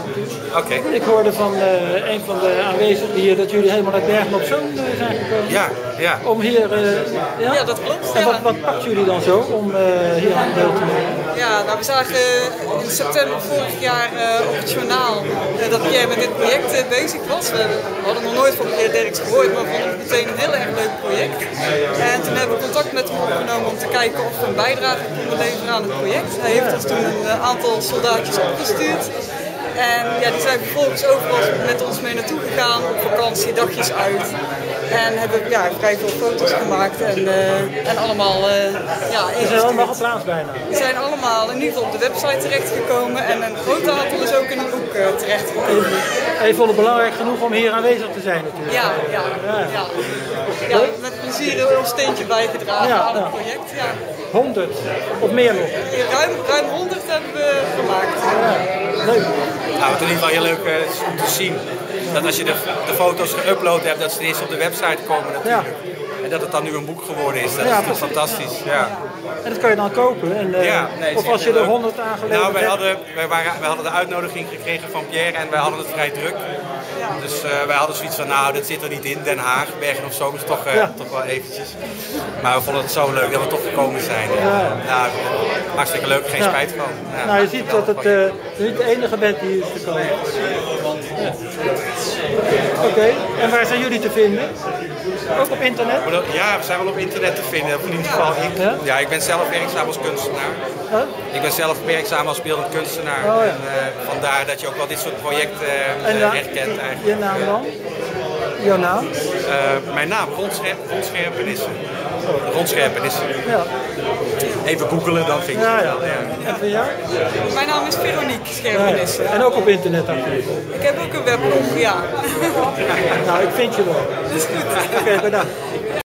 Oké. Ik hoorde van een van de aanwezigen hier dat jullie helemaal uit Bergen op Zoom zijn gekomen. Ja, ja. Om hier... Ja, dat klopt. En wat pakt jullie dan zo om hier aan deel te nemen? Ja, nou, we zagen in september vorig jaar op het journaal dat Pierre met dit project bezig was. We hadden nog nooit van Pierre Derks gehoord, maar vonden het meteen een heel erg leuk project. En toen hebben we contact met hem opgenomen om te kijken of we een bijdrage konden leveren aan het project. Hij heeft ons toen een aantal soldaatjes opgestuurd. En ja, die zijn vervolgens overal met ons mee naartoe gegaan, op vakantie, dagjes uit. En hebben vrij veel foto's gemaakt en allemaal Ze zijn allemaal geplaatst bijna. Die zijn allemaal in ieder geval op de website terechtgekomen en een groot aantal is ook in een boek terechtgekomen. En je vond het belangrijk genoeg om hier aanwezig te zijn natuurlijk. Ja, met plezier een steentje bijgedragen aan het project. Ja. 100 of meer nog? Ruim 100 hebben we gemaakt. Ja, leuk. Nou, wat in ieder geval heel leuk is om te zien. Dat als je de foto's geüpload hebt, dat ze eerst op de website komen natuurlijk. Ja. En dat het dan nu een boek geworden is, dat is natuurlijk fantastisch. Ja. En dat kan je dan kopen. En, of als je er 100 aangeleverd hebt. Nou, wij hadden de uitnodiging gekregen van Pierre en wij hadden het vrij druk. Dus wij hadden zoiets van, nou, dat zit er niet in. Den Haag, Bergen op Zoom is toch wel eventjes. Maar we vonden het zo leuk dat we toch gekomen zijn. Ja, hartstikke leuk, geen spijt van. Ja. Nou, je ziet dat het niet de enige bent die is gekomen. Oké, en waar zijn jullie te vinden? Ook op internet? Ja, we zijn wel op internet te vinden. In ieder geval ik ben zelf werkzaam als kunstenaar. Ik ben zelf werkzaam als beeldend kunstenaar. En, vandaar dat je ook wel dit soort projecten herkent eigenlijk. Je naam dan? Jouw naam? Mijn naam, Rondscherpenissen. Rondscherpenissen. Ja. Even googelen, dan vind je het wel. En van jou? Mijn naam is Veronique Scherpenissen. En ook op internet actief? Ik heb ook een weblog, ja. Nou, ik vind je wel. Dat is goed. Oké, bedankt.